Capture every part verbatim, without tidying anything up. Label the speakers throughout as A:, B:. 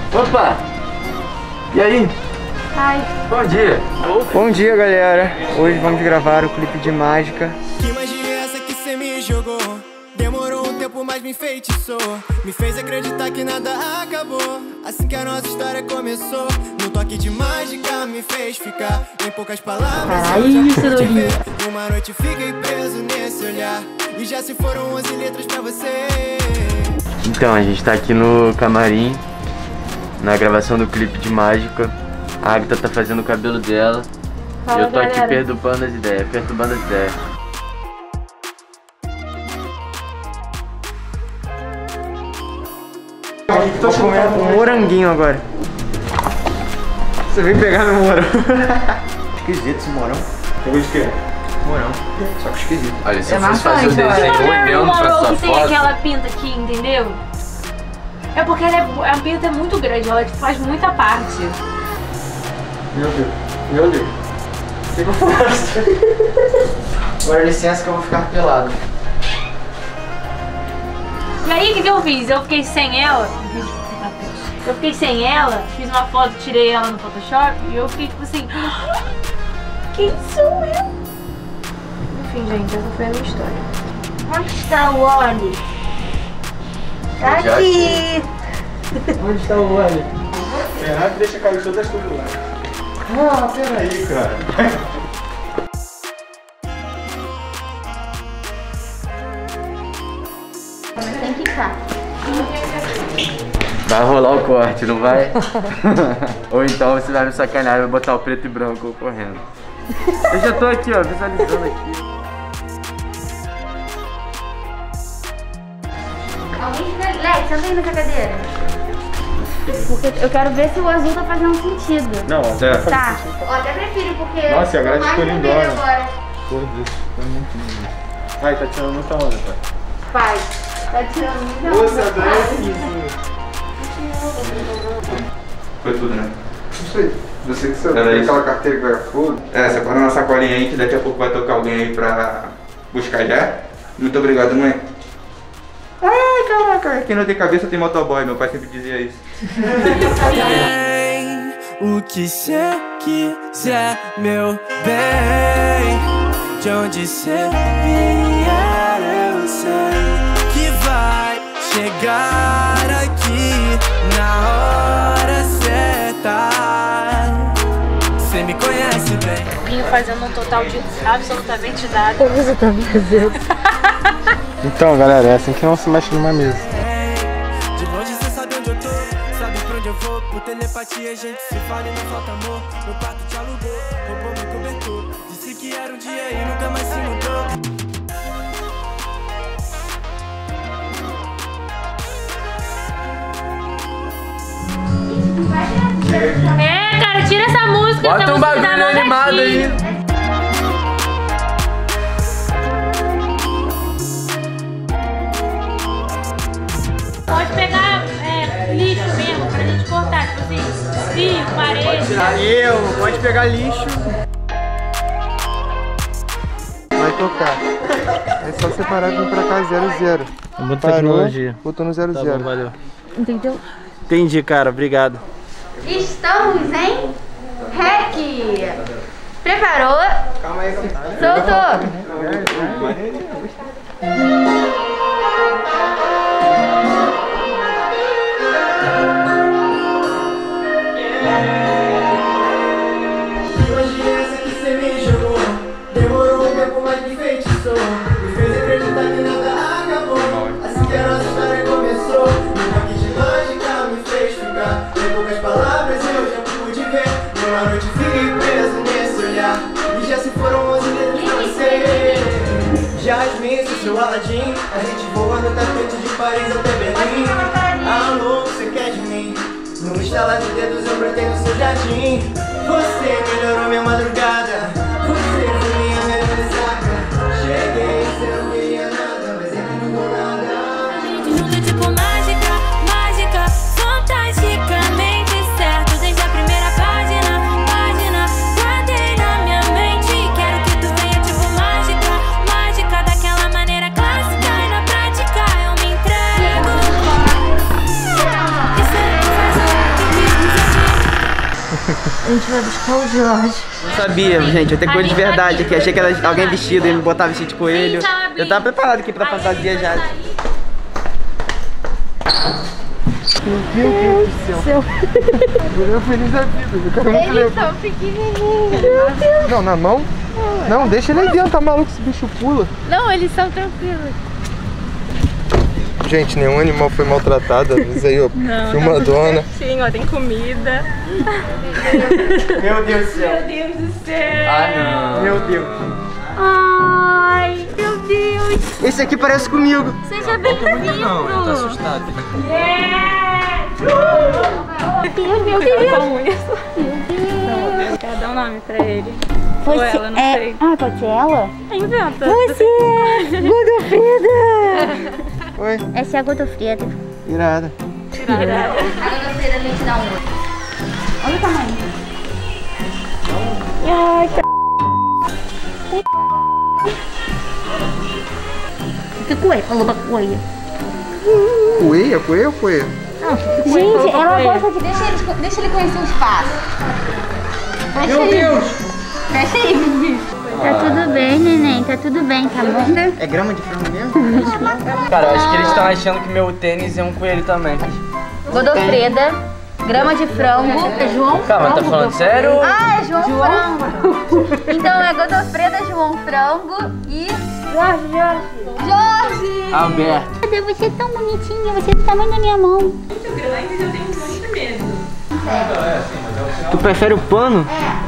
A: Opa! E aí?
B: Ai.
A: Bom dia!
C: Bom dia, galera! Hoje vamos gravar o clipe de Mágica.
D: Que magia é essa que cê me jogou? Demorou um tempo, mas me enfeitiçou. Me fez acreditar que nada acabou. Assim que a nossa história começou. No toque de mágica me fez ficar. Em poucas palavras
B: Ai,
D: eu já pude
B: isso
D: ver. Uma noite fiquei preso nesse olhar. E já se foram onze letras pra você.
A: Então, a gente tá aqui no camarim, na gravação do clipe de Mágica. A Agatha tá fazendo o cabelo dela.
B: Fala,
A: e eu tô
B: galera.
A: aqui perturbando as ideias, perturbando as ideias.
C: Vou comer um moranguinho agora. Você vem pegar meu morão. Esquisito esse morão.
E: Tem gosto de quê?
C: Morão. Só que esquisito.
A: Olha, se
B: É
A: eu fosse fazer o
B: bastante, olha.
A: desenho
B: Olha
A: olhando
B: o
A: pra
B: morão
A: essa
B: que tem
A: foto...
B: aquela pinta aqui, entendeu? É porque ela é, a pinta é muito grande, ela faz muita parte.
C: Meu Deus. Meu Deus. O que eu faço? Agora licença que eu vou ficar pelado.
B: E aí, o que, que eu fiz? Eu fiquei sem ela. Eu fiquei sem ela, fiz uma foto, tirei ela no Photoshop e eu fiquei tipo assim... Quem sou eu? Enfim, gente, essa foi a minha história. Onde está o Oli? Tá aqui!
C: Onde está o Wally?
E: É, que deixa cair todas as coisas lá. Ah, peraí, cara.
B: Tem que ficar.
A: Vai rolar o corte, não vai? Ou então você vai me sacanear e vai botar o preto e branco correndo. Eu já tô aqui, ó, visualizando aqui.
F: Alguém fica... Lex, senta aí nessa cadeira. Porque eu quero ver se o azul tá fazendo sentido.
E: Não, até.
F: Tá. Ó, até prefiro, porque...
E: Nossa, e a grade
F: eu mais
E: ficou
F: vermelho
E: lindona.
F: agora.
E: Porra, isso tá muito lindo. Ai, tá tirando muita onda, pai.
F: Pai, tá tirando muita
E: Você
F: onda,
E: adora
F: pai.
E: isso.
G: Foi tudo, né?
H: Não sei. Você que sabe.
G: Era isso.
H: Aquela carteira que vai foda.
G: É, separa na sacolinha aí que daqui a pouco vai tocar alguém aí pra buscar já. Muito obrigado, mãe. Ai, caraca, quem não tem cabeça tem motoboy, meu pai sempre dizia isso.
D: Tem o que cê quiser, meu bem. De onde cê vier, eu sei que vai chegar aqui na hora certa. Cê me conhece bem.
B: Vinho fazendo um total de absolutamente nada.
F: Você tá fazendo?
E: Então, galera, é assim que não se mexe numa mesa.
D: De longe cê sabe onde eu tô, sabe pra onde eu vou. Por telepatia a gente se fala e não falta amor. Meu quarto te alugou, roubou meu cobertor. Disse que era um dia e nunca mais se mudou.
B: É, cara, tira essa música. essa
A: Bota um
B: música dá
A: bagulho
B: mó
A: animado
B: gatilho.
A: aí.
B: Pode pegar é, lixo mesmo pra gente cortar, tipo assim, fio, parede.
C: Valeu, pode pegar lixo.
E: Vai tocar. É só separar e vir pra cá zero zero.
C: Muita
E: Parou,
C: tecnologia.
E: botou no zero
C: Tá
E: zero.
C: bom, valeu.
F: Entendeu?
C: Entendi, cara, obrigado.
F: Estamos em REC. Preparou?
E: Calma aí,
F: Soltou.
D: Magia essa que cê me jogou. Demorou um tempo, mas me enfeitiçou. Me fez acreditar que nada acabou. Assim que a nossa história começou. No toque de mágica me fez ficar. Em poucas palavras eu já pude ver. Numa noite fiquei preso nesse olhar. E já se foram onze letras pra você. Jasmine, sou seu Aladdin. A gente voa no tapete de Paris até Berlim. Alô, você quer de mim? No estalar de dedos eu brotei no seu jardim. Você melhorou minha madrugada. Você foi minha melhor ressaca. Cheguei, você não queria nada, mas ele não mudou nada.
I: Junto tipo mágica, mágica, fantasticamente certo. Desde a primeira página, página, guardei na minha mente. Quero que tu venha tipo mágica, mágica, daquela maneira clássica. E na prática eu me entrego. Isso é
F: gente vai buscar o Jorge.
C: Não sabia, gente, eu tenho coisa de verdade aqui. Achei que era alguém vestido e me botava vestido de coelho. Eu tava preparado aqui pra fantasia já.
H: Meu Deus do céu. Eu feliz da vida, eu quero muito
F: Eles
H: levar.
F: são pequenininhos.
H: Não, na mão? Não, deixa ele aí dentro, tá maluco, esse bicho pula.
F: Não, eles são tranquilos.
H: Gente, nenhum animal foi maltratado. Isso aí, ó, filmadona.
B: Sim, ó, tem comida.
C: Meu Deus do céu.
B: Meu Deus do céu.
C: Ah, não. Meu Deus.
F: Ai, meu Deus.
C: Esse aqui parece comigo.
F: Seja bem-vindo.
C: Não, eu tô assustado.
F: Meu Deus, meu Deus.
B: Quero dar um nome pra ele.
F: Você
B: Ou ela, não
F: é...
B: sei.
F: Ah, pode ser ela?
B: Inventa.
F: Você é Godofreda.
H: Oi,
F: Essa é a Godofreda.
H: irada.
F: A Godofreda vem te dar um outro. Olha o tamanho. Ai, c... Que coelho? Falou pra coelho.
H: Coelha, coelha ou coelha?
F: Gente, ela gosta de... Deixa ele, deixa ele conhecer o espaço. Fecha
C: Meu
F: aí.
C: Deus.
F: Fecha aí, Vivi. Tá tudo bem, neném. Tá tudo bem, tá bom?
C: É grama de frango mesmo? Cara, eu acho que eles estão achando que meu tênis é um coelho também.
F: Godofreda, grama de frango. É João
C: Calma, tá falando sério?
F: Ah, é João, Frango. Então é Godofreda, João Frango e... Jorge, Jorge. Jorge!
C: Alberto.
F: Você é tão bonitinha, você é do tamanho da minha mão.
B: Muito grande, eu tenho muito medo.
C: Tu prefere o pano?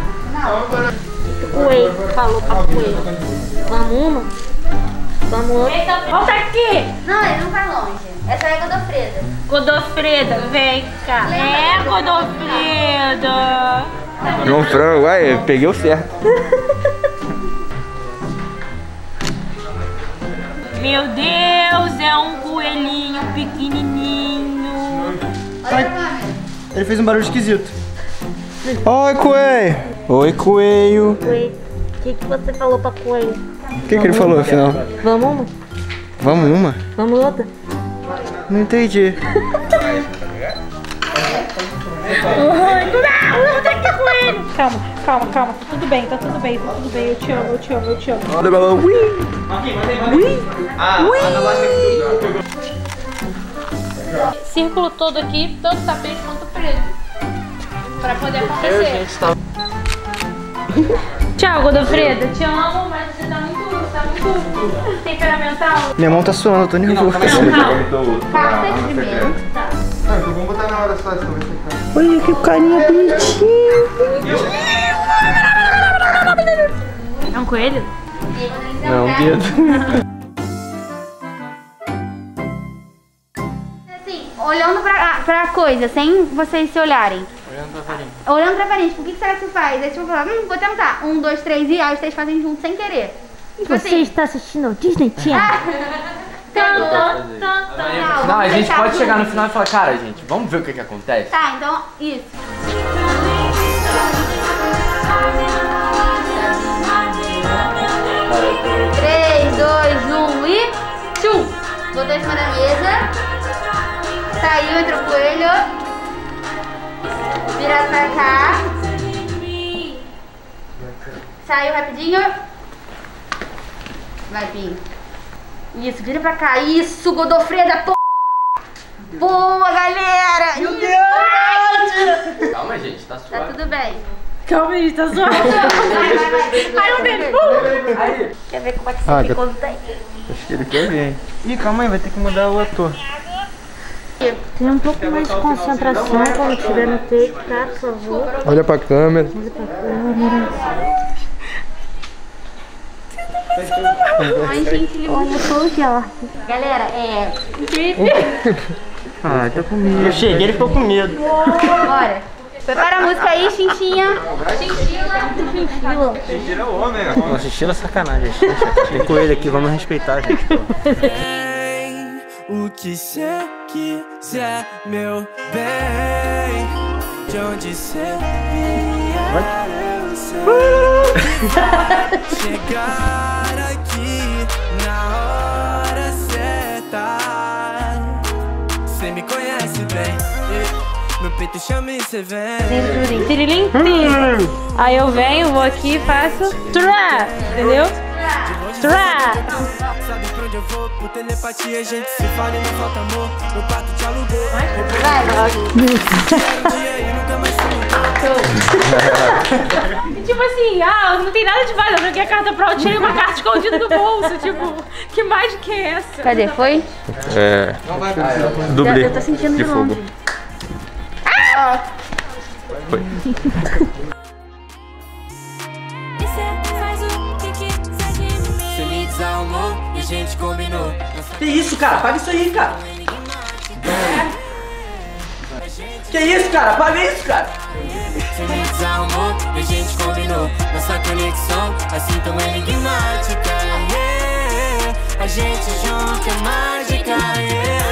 F: Coelho, falou pra coelho. Vamos uma? Vamos outra?
B: Eita, volta aqui!
F: Não, ele não vai longe. Essa é a Godofreda.
B: Godofreda, vem cá. É, Godofreda.
G: João Frango, uai, eu peguei o certo.
B: Meu Deus, é um coelhinho pequenininho.
C: Ele fez um barulho esquisito.
H: Oi, coelho. Oi, coelho.
F: Coelho, o que, que você falou pra coelho?
H: O que, que ele falou, afinal?
F: Vamos uma?
H: Vamos uma?
F: Vamos outra?
H: Não entendi.
B: Calma, calma, calma. Tá tudo bem, tá tudo bem, tá tudo bem. Eu te amo, eu te amo, eu te amo. Círculo todo aqui, todo tapete quanto preso. Pra poder acontecer. Tchau, Godofreda. Te amo, mas você tá muito, tá muito temperamental.
H: Minha mão tá suando, eu tô nervoso.
F: Cartas primeiro. Tá.
H: Não, então vamos botar na hora só essa vez.
F: Olha que carinha bonitinha.
B: É um coelho?
H: Não, um dedo.
F: Assim, olhando pra, pra coisa, sem vocês se olharem.
C: Olhando pra farinha.
F: Olhando pra parede, o que, que será que você faz? Aí vocês vão falar, hum, vou tentar. Um, dois, três e aí vocês fazem junto sem querer. Tipo
J: Você
F: assim.
J: está assistindo ao Disney Channel?
B: Tan, tan, tan, tan.
F: Não,
A: Não, a
F: vamos
A: gente
F: deixar
A: pode
F: junto.
A: chegar no final e falar, cara, gente, vamos ver o que que acontece?
F: Tá, então, isso. três, dois, um e... Tchum! Botou em cima da mesa. Saiu, entrou o coelho. Virado pra cá. Saiu rapidinho. Vai, Pinho. Isso, vira pra cá. Isso, Godofreda, porra! Boa, galera! Meu Deus!
A: Calma, gente, tá
F: Tá
A: suave.
F: tudo bem.
B: Calma aí, tá zoando.
F: Vai, vai, vai.
B: Ai, um dedo.
F: Quer ver como é que você
H: Ah,
F: fica
H: já-
F: quando tem?
H: Acho que ele quer ver. Ih, calma aí, vai ter que mudar o ator.
J: Tem um pouco mais de concentração quando estiver no take, tá? Por favor.
H: Olha pra câmera.
F: Ai, gente, ele
J: Olha só o Jorge.
F: Galera, é...
C: Ah, tá com medo. Eu cheguei, ele ficou com medo.
F: Bora. Prepara a música aí, Xinxinha. Xinxila.
G: Tira o homem, né?
C: Nossa, estilo sacanagem. Tem coelho aqui, vamos respeitar, gente.
D: O que cê quiser, meu bem. De onde cê vier, eu sei. Chegar aqui na hora certa. Cê me conhece bem, Meu peito chama e cê vem.
B: Cinturim, tirilim, tim. Aí eu venho, vou aqui e faço trá, entendeu? Trá.
D: Sabe pra onde eu vou? Por telepatia a gente se fala e não falta amor. Meu quarto te alugou. E aí nunca mais se
B: E tipo assim, ah, não tem nada de válido. Eu joguei a carta pra eu tirei uma carta escondida do bolso. Tipo, que mágica é essa?
F: Cadê? Foi?
G: É. Dublê.
F: Eu tô sentindo
G: de
F: de
G: fogo.
F: longe.
B: Ah!
G: Foi.
I: E cê faz o que quiser de mim.
D: Cê me desalmou e a gente combinou.
C: Que isso, cara? Paga isso aí, cara. Que isso, cara? Paga isso, cara.
D: Cê me desalmou e a gente combinou. Nossa conexão assim tão enigmática. Yeah. A gente junto é mágica. Yeah.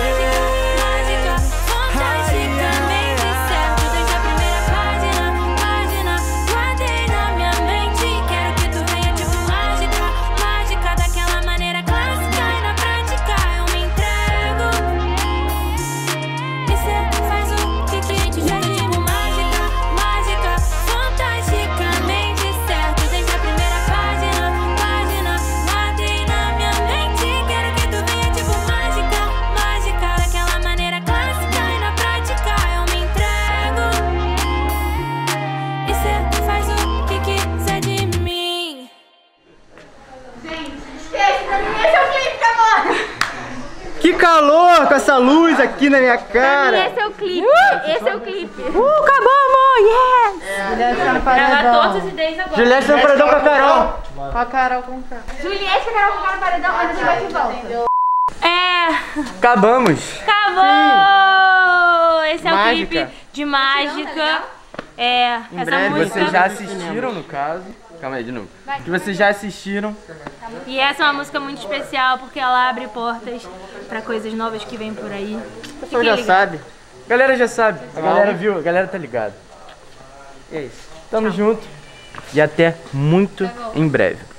C: Que calor com essa luz aqui na minha cara.
F: Esse é o clipe. Esse é o clipe.
B: Uh, acabou, amor! Yes!
J: Juliette tá no
B: Gravar
J: paredão.
B: todas as ideias agora.
C: Juliette tá no paredão com a Carol.
J: Com a Carol com K.
F: Juliette e Carol ficaram no paredão, mas a gente vai de volta.
B: É,
C: Acabamos.
B: acabou! Esse é o
C: Mágica.
B: clipe de mágica. É,
C: Em
B: essa
C: breve
B: música.
C: vocês já assistiram, no caso. Calma aí, de novo. Que vocês já assistiram.
B: E essa é uma música muito especial porque ela abre portas pra coisas novas que vêm por aí.
C: O pessoal já sabe. A galera já sabe. A galera viu, a galera tá ligada. E é isso. Tamo junto. E até muito em breve.